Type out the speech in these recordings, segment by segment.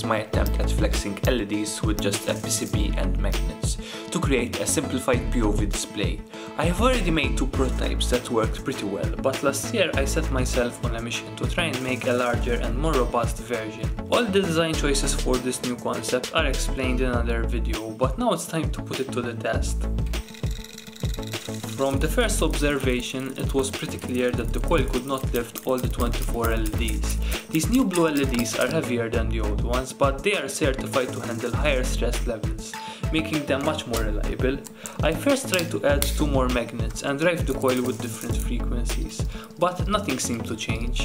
my attempt at flexing LEDs with just a PCB and magnets to create a simplified POV display. I have already made 2 prototypes that worked pretty well, but last year I set myself on a mission to try and make a larger and more robust version. All the design choices for this new concept are explained in another video, but now it's time to put it to the test. From the first observation, it was pretty clear that the coil could not lift all the 24 LEDs. These new blue LEDs are heavier than the old ones, but they are certified to handle higher stress levels, making them much more reliable. I first tried to add 2 more magnets and drive the coil with different frequencies, but nothing seemed to change.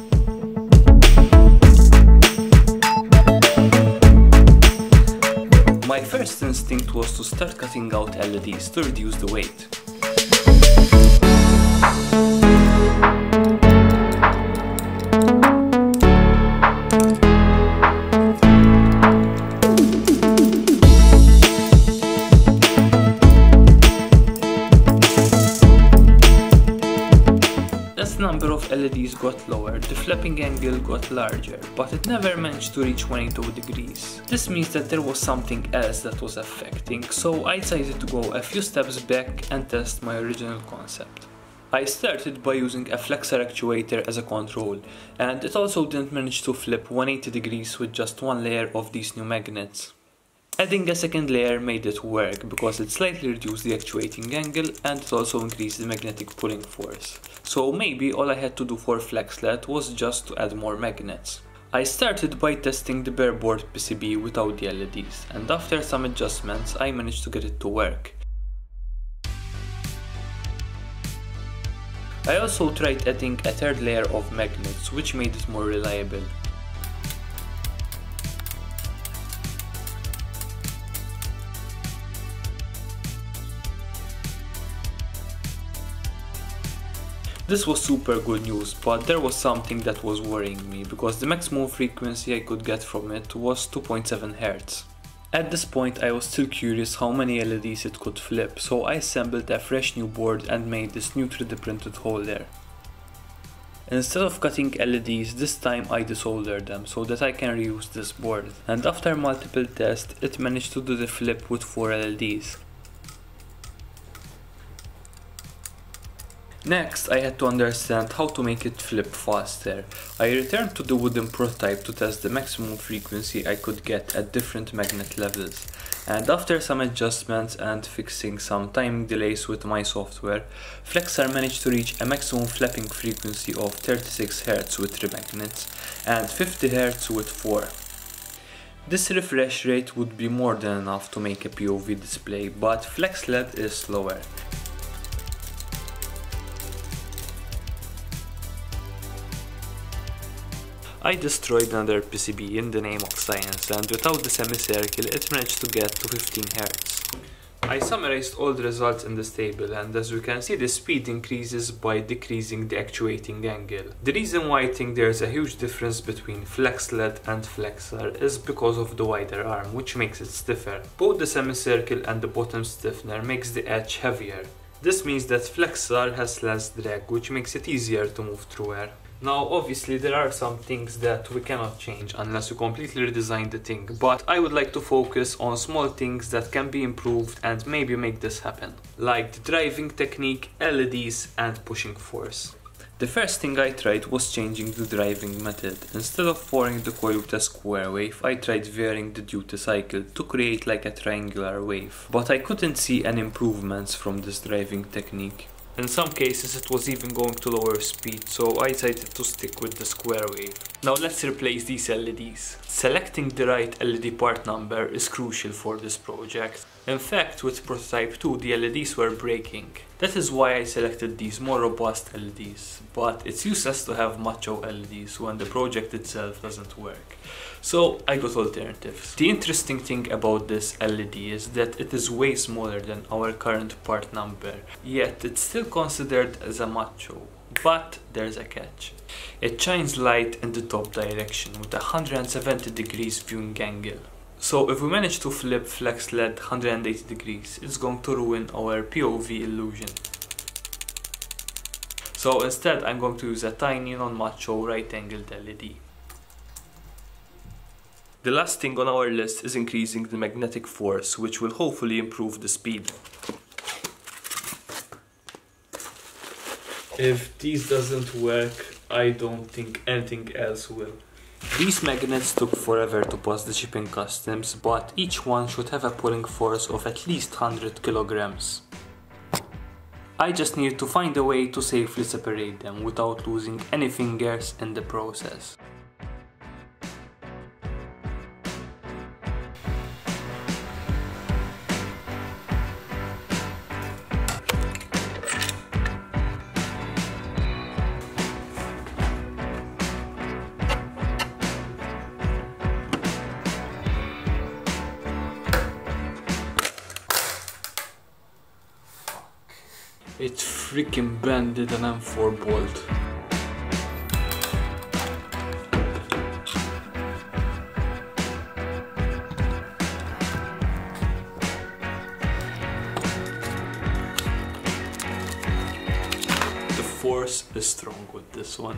My first instinct was to start cutting out LEDs to reduce the weight. As the number of LEDs got lower, the flipping angle got larger, but it never managed to reach 180 degrees. This means that there was something else that was affecting, so I decided to go a few steps back and test my original concept. I started by using a flexor actuator as a control, and it also didn't manage to flip 180 degrees with just 1 layer of these new magnets. Adding a second layer made it work because it slightly reduced the actuating angle and it also increased the magnetic pulling force. So maybe all I had to do for FlexLED was just to add more magnets. I started by testing the bare board PCB without the LEDs, and after some adjustments I managed to get it to work. I also tried adding a third layer of magnets, which made it more reliable. This was super good news, but there was something that was worrying me, because the maximum frequency I could get from it was 2.7 Hz. At this point I was still curious how many LEDs it could flip, so I assembled a fresh new board and made this new 3D printed holder. Instead of cutting LEDs, this time I desoldered them so that I can reuse this board, and after multiple tests it managed to do the flip with 4 LEDs. Next, I had to understand how to make it flip faster. I returned to the wooden prototype to test the maximum frequency I could get at different magnet levels, and after some adjustments and fixing some timing delays with my software, Flexor managed to reach a maximum flapping frequency of 36 Hz with 3 magnets and 50 Hz with 4. This refresh rate would be more than enough to make a POV display, but FlexLED is slower. I destroyed another PCB in the name of science, and without the semicircle it managed to get to 15 Hz. I summarized all the results in this table, and as you can see the speed increases by decreasing the actuating angle. The reason why I think there is a huge difference between FlexLED and Flexor is because of the wider arm, which makes it stiffer. Both the semicircle and the bottom stiffener makes the edge heavier. This means that Flexor has less drag, which makes it easier to move through air. Now obviously there are some things that we cannot change unless you completely redesign the thing, but I would like to focus on small things that can be improved and maybe make this happen, like the driving technique, LEDs and pushing force. The first thing I tried was changing the driving method. Instead of pouring the coil with a square wave, I tried varying the duty cycle to create like a triangular wave, but I couldn't see any improvements from this driving technique. In some cases it was even going to lower speed, so I decided to stick with the square wave. Now let's replace these LEDs. Selecting the right LED part number is crucial for this project. In fact, with prototype 2 the LEDs were breaking. That is why I selected these more robust LEDs, but it's useless to have macho LEDs when the project itself doesn't work. So I got alternatives. The interesting thing about this LED is that it is way smaller than our current part number, yet it's still considered as a macho. But there's a catch. It shines light in the top direction with a 170 degrees viewing angle. So if we manage to flip FlexLED 180 degrees, it's going to ruin our POV illusion. So instead I'm going to use a tiny non-macho right-angled LED. The last thing on our list is increasing the magnetic force, which will hopefully improve the speed. If this doesn't work, I don't think anything else will. These magnets took forever to pass the shipping customs, but each one should have a pulling force of at least 100 kilograms. I just need to find a way to safely separate them without losing any fingers in the process. It freaking bended an M4 bolt. The force is strong with this one.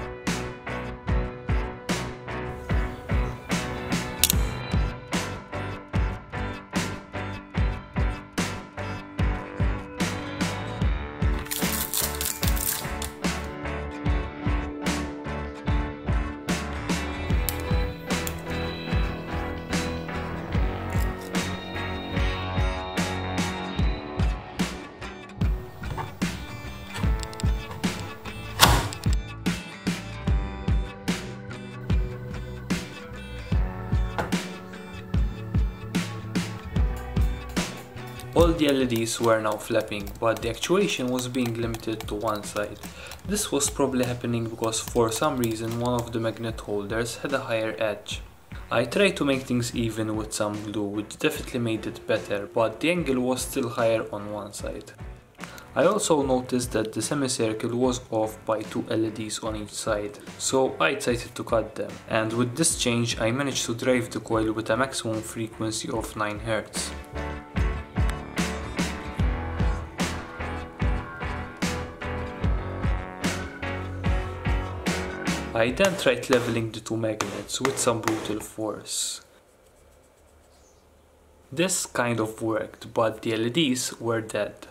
All the LEDs were now flapping, but the actuation was being limited to one side. This was probably happening because for some reason one of the magnet holders had a higher edge. I tried to make things even with some glue, which definitely made it better, but the angle was still higher on one side. I also noticed that the semicircle was off by 2 LEDs on each side, so I decided to cut them, and with this change I managed to drive the coil with a maximum frequency of 9 Hz. I then tried leveling the 2 magnets with some brutal force. This kind of worked, but the LEDs were dead.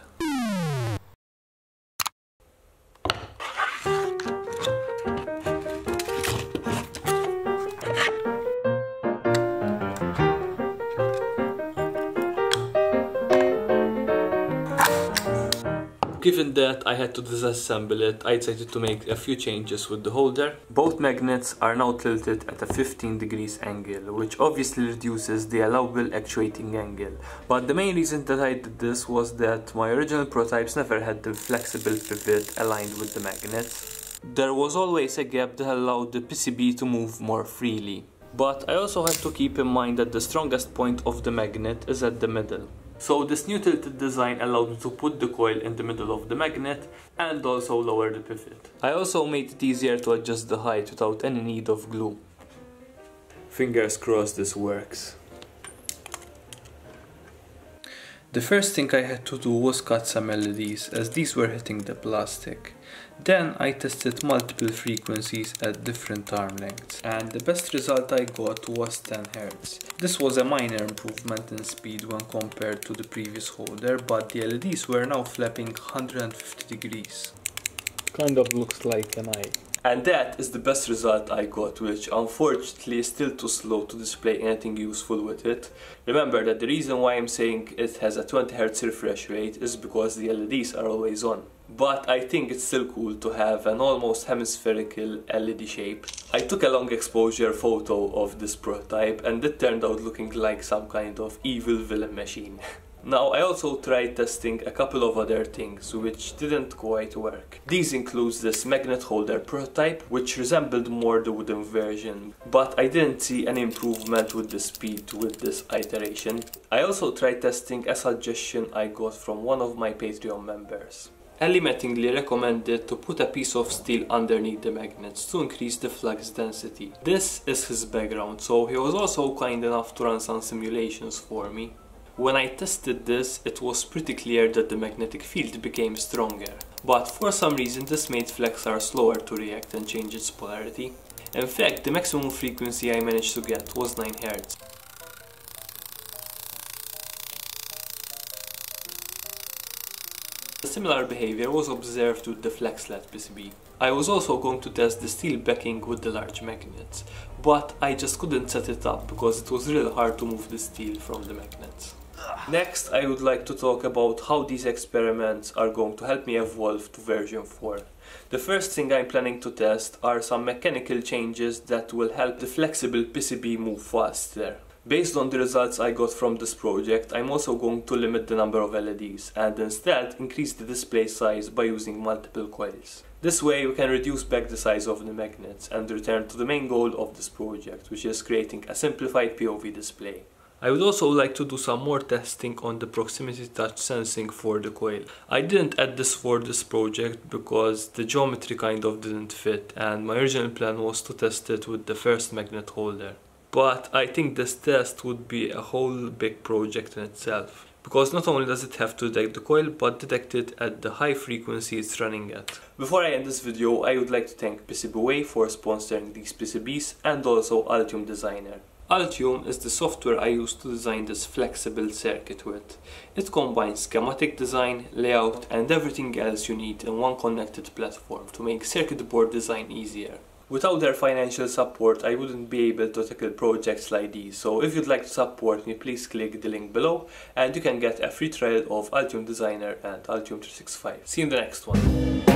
Given that I had to disassemble it, I decided to make a few changes with the holder. Both magnets are now tilted at a 15 degrees angle, which obviously reduces the allowable actuating angle. But the main reason that I did this was that my original prototypes never had the flexible pivot aligned with the magnets. There was always a gap that allowed the PCB to move more freely. But I also had to keep in mind that the strongest point of the magnet is at the middle. So this new tilted design allowed me to put the coil in the middle of the magnet and also lower the pivot. I also made it easier to adjust the height without any need of glue. Fingers crossed this works. The first thing I had to do was cut some LEDs, as these were hitting the plastic. Then I tested multiple frequencies at different arm lengths, and the best result I got was 10 Hz. This was a minor improvement in speed when compared to the previous holder, but the LEDs were now flapping 150 degrees. Kind of looks like an eye. And that is the best result I got, which unfortunately is still too slow to display anything useful with it. Remember that the reason why I'm saying it has a 20 Hz refresh rate is because the LEDs are always on. But I think it's still cool to have an almost hemispherical LED shape. I took a long exposure photo of this prototype and it turned out looking like some kind of evil villain machine. Now I also tried testing a couple of other things which didn't quite work. These includes this magnet holder prototype, which resembled more the wooden version, but I didn't see any improvement with the speed with this iteration. I also tried testing a suggestion I got from one of my Patreon members. Ellie Mattingly recommended to put a piece of steel underneath the magnets to increase the flux density. This is his background, so he was also kind enough to run some simulations for me. When I tested this, it was pretty clear that the magnetic field became stronger, but for some reason this made Flexar slower to react and change its polarity. In fact, the maximum frequency I managed to get was 9 Hz. A similar behavior was observed with the FlexLED PCB. I was also going to test the steel backing with the large magnets, but I just couldn't set it up because it was really hard to move the steel from the magnets. Next, I would like to talk about how these experiments are going to help me evolve to version 4. The first thing I'm planning to test are some mechanical changes that will help the flexible PCB move faster. Based on the results I got from this project, I'm also going to limit the number of LEDs and instead increase the display size by using multiple coils. This way we can reduce back the size of the magnets and return to the main goal of this project, which is creating a simplified POV display. I would also like to do some more testing on the proximity touch sensing for the coil. I didn't add this for this project because the geometry kind of didn't fit and my original plan was to test it with the first magnet holder. But I think this test would be a whole big project in itself, because not only does it have to detect the coil, but detect it at the high frequency it's running at. Before I end this video, I would like to thank PCBWay for sponsoring these PCBs and also Altium Designer. Altium is the software I use to design this flexible circuit with. It combines schematic design, layout and everything else you need in one connected platform to make circuit board design easier. Without their financial support, I wouldn't be able to tackle projects like these, so if you'd like to support me, please click the link below and you can get a free trial of Altium Designer and Altium 365. See you in the next one.